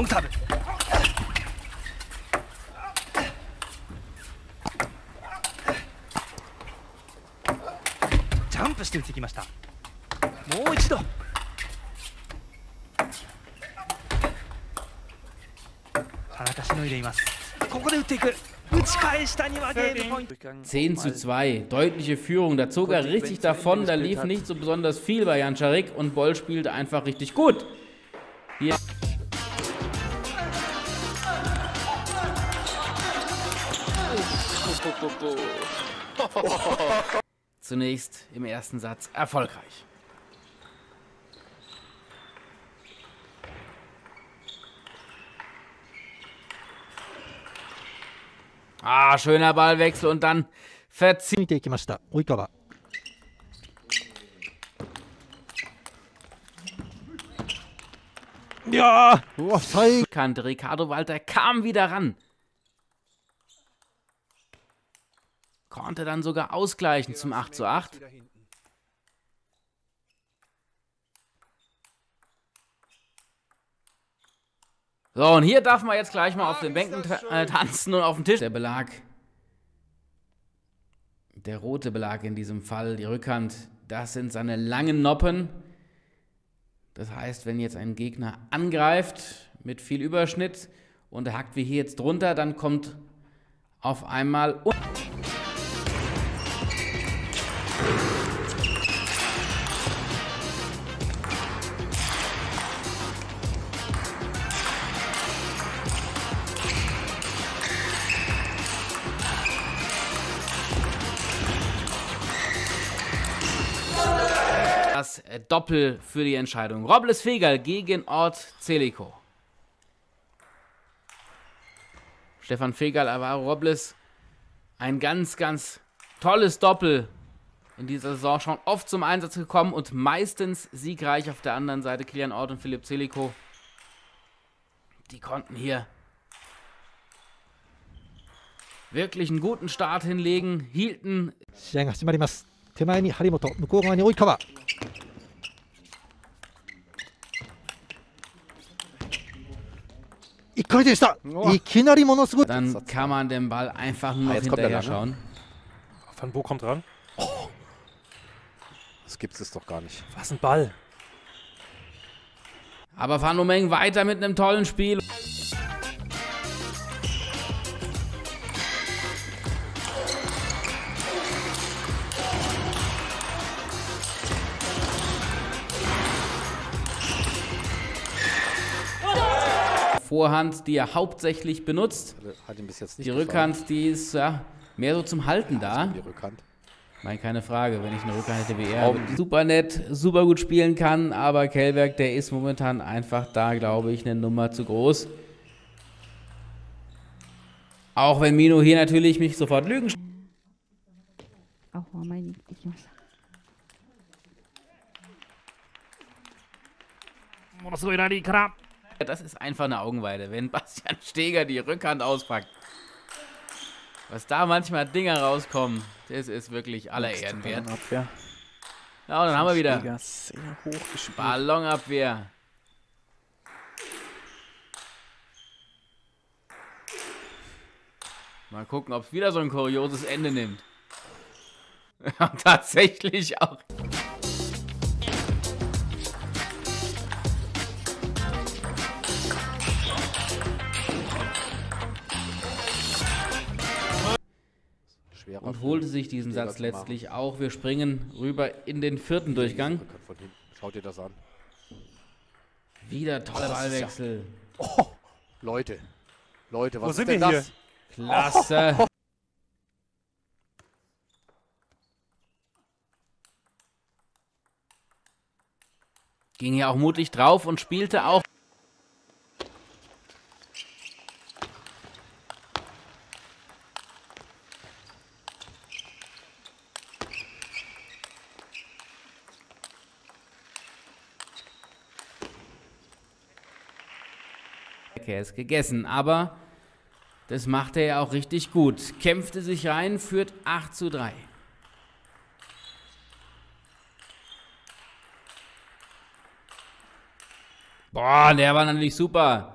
ロングサーブ。ジャンプして打ってきました。もう一度。田中しのいでいます。ここで打っていく。打ち返したにはゲームポイント。 10:2, deutliche Führung. Da zog er richtig davon, da lief nicht so besonders viel bei Jančarík und Boll spielte einfach richtig gut. Hier zunächst im ersten Satz erfolgreich. Ah, schöner Ballwechsel und dann verzieht. 見ていきました及川。いやー、うわ、最後。 Kante. Ricardo Walter kam wieder ran. Konnte dann sogar ausgleichen zum 8:8. So, und hier darf man jetzt gleich mal auf den Bänken tanzen und auf den Tisch. Der Belag, der rote Belag in diesem Fall, die Rückhand, das sind seine langen Noppen. Das heißt, wenn jetzt ein Gegner angreift mit viel Überschnitt und er hackt wie hier jetzt drunter, dann kommt auf einmal... Das Doppel für die Entscheidung. Robles Fegal gegen Ort Zeliko. Stefan Fegal, Alvaro Robles. Ein ganz, ganz tolles Doppel in dieser Saison. Schon oft zum Einsatz gekommen und meistens siegreich auf der anderen Seite. Kilian Ort und Philipp Zeliko. Die konnten hier wirklich einen guten Start hinlegen. Hielten. 試合が始まります。手前に張本、向こう側に及川。1回でした。いきなりものすごい。 Dann kann man den Ball einfach nur noch hinterher schauen. Van Bo kommt ran. Oh. Das gibt es doch gar nicht. Was ein Ball. Aber Van Omeng weiter mit einem tollen Spiel. Vorhand, die er hauptsächlich benutzt. Hat ihm bis jetzt nicht die Rückhand, die ist ja mehr so zum Halten da. Die Rückhand. Nein, keine Frage, wenn ich eine Rückhand hätte wie er. Super nett, super gut spielen kann, aber Kellberg, der ist momentan einfach da, glaube ich, eine Nummer zu groß. Auch wenn Mino hier natürlich mich sofort lügen. Das ist einfach eine Augenweide, wenn Bastian Steger die Rückhand auspackt. Was da manchmal Dinger rauskommen, das ist wirklich aller Ehren wert. Ja, und dann haben wir wieder Ballonabwehr. Mal gucken, ob es wieder so ein kurioses Ende nimmt. Ja, tatsächlich auch. Und holte sich diesen Satz letztlich auch. Wir springen rüber in den vierten Durchgang. Schaut dir das an. Wieder toller Ballwechsel. Ja. Oh, Leute, was ist denn das? Klasse. Oh. Ging ja auch mutig drauf und spielte auch. Käse gegessen, aber das macht er ja auch richtig gut. Kämpfte sich rein, führt 8:3. Boah, der war natürlich super.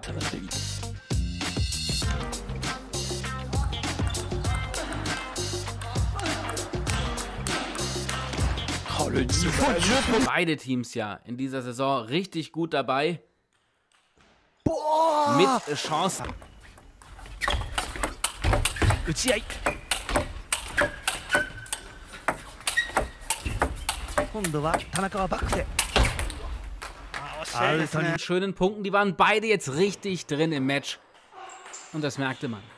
Beide Teams ja in dieser Saison richtig gut dabei. Boah! Mit Chance. 打ち合い今度は田中はバックでアウトに Schönen Punkten, die waren beide jetzt richtig drin im Match. Und das merkte man.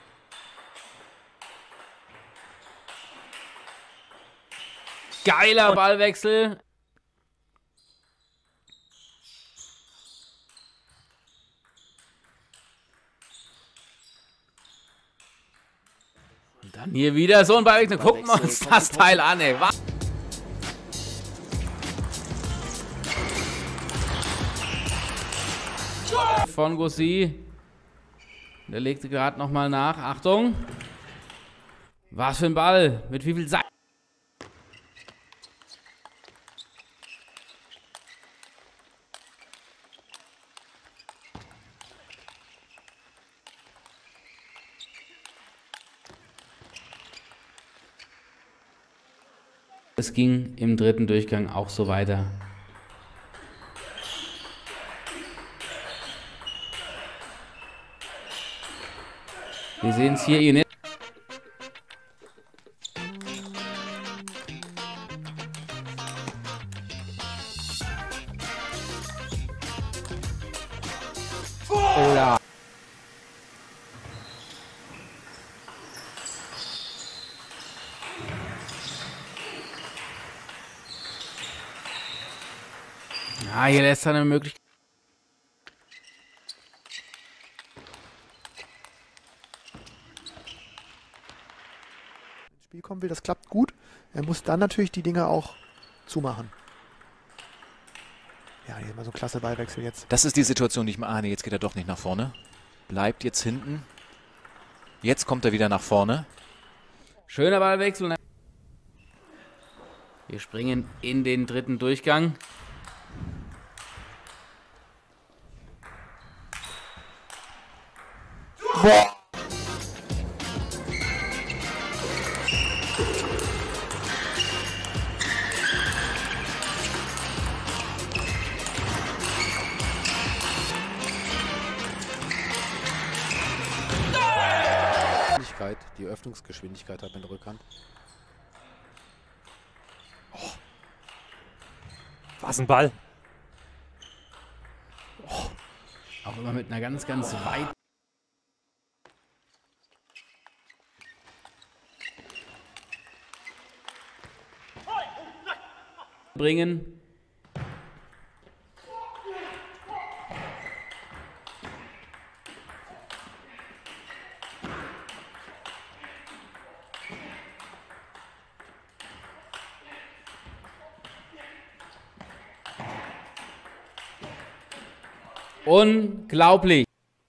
Geiler Ballwechsel. Und dann hier wieder so ein Ballwechsel. Gucken wir uns das Teil an, ey. Von Gossi. Der legte gerade nochmal nach. Achtung. Was für ein Ball. Mit wie viel Seite. Es ging im dritten Durchgang auch so weiter. Wir sehen es hier. Oder. Ja, hier lässt er eine Möglichkeit. Ins Spiel kommen will, das klappt gut. Er muss dann natürlich die Dinge auch zumachen. Ja, hier mal so ein klasse Ballwechsel jetzt. Das ist die Situation, die ich mir ahne. Jetzt geht er doch nicht nach vorne. Bleibt jetzt hinten. Jetzt kommt er wieder nach vorne. Schöner Ballwechsel. Wir springen in den dritten Durchgang. Boah! Die Öffnungsgeschwindigkeit hat in der Rückhand. Oh. Was ein Ball. Oh. Auch immer mit einer ganz, ganz weit. Bringen. Unglaublich.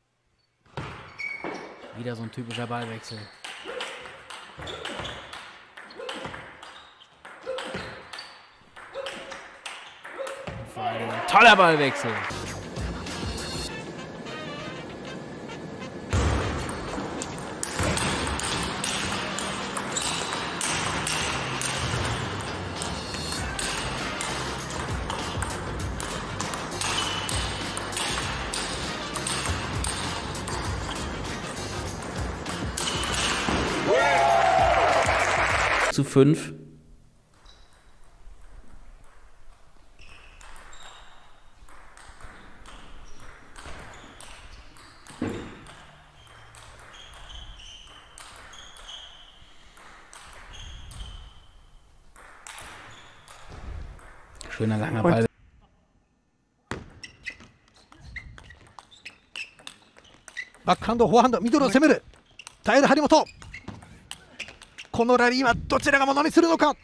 Wieder so ein typischer Ballwechsel. Vor allem ein toller Ballwechsel. Zu 5. Schöner langer Ball. Backhand, Forehand、ミドルを攻める。耐える張本。このラリーはどちらがものにするのか。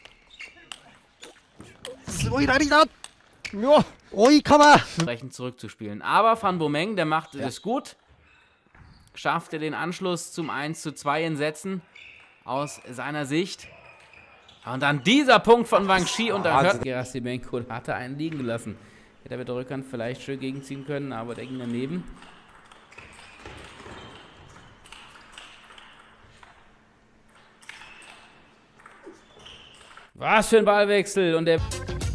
すごいラリーだ。Oikawa. Zurückzuspielen. Aber Van Bommeng, der machte das gut. Schaffte den Anschluss zum 1:2 in Sätzen aus seiner Sicht. Und dann dieser Punkt von Wang Shi und dann hört Gerasimenko, hatte einen liegen gelassen. Hätte er mit der Rückhand vielleicht schön gegenziehen können, aber der ging daneben. Was für ein Ballwechsel und der...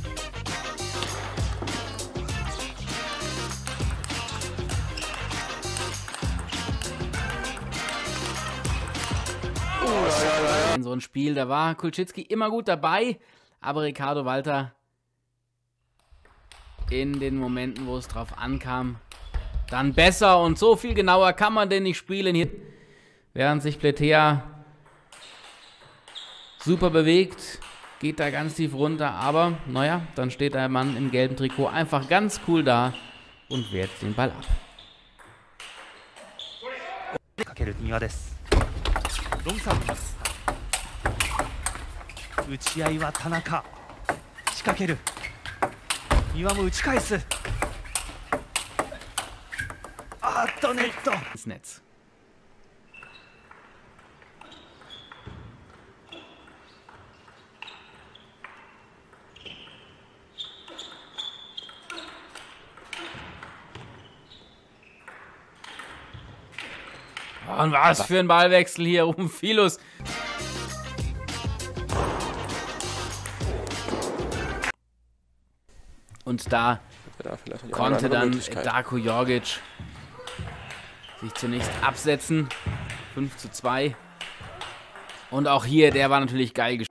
In so ein Spiel, da war Kulczycki immer gut dabei, aber Ricardo Walter in den Momenten, wo es drauf ankam, dann besser und so viel genauer kann man denn nicht spielen hier. Während sich Pletea super bewegt, geht da ganz tief runter, aber naja, dann steht der Mann im gelben Trikot einfach ganz cool da und wehrt den Ball ab. かける丹羽です。ロングサーブです。打ち合いは田中。仕掛ける。丹羽も打ち返す。あっとネット。 ins Netz. Und was für ein Ballwechsel hier, Rumphilos. Und da konnte dann Darko Jorgic sich zunächst absetzen. 5:2. Und auch hier, der war natürlich geil gespielt.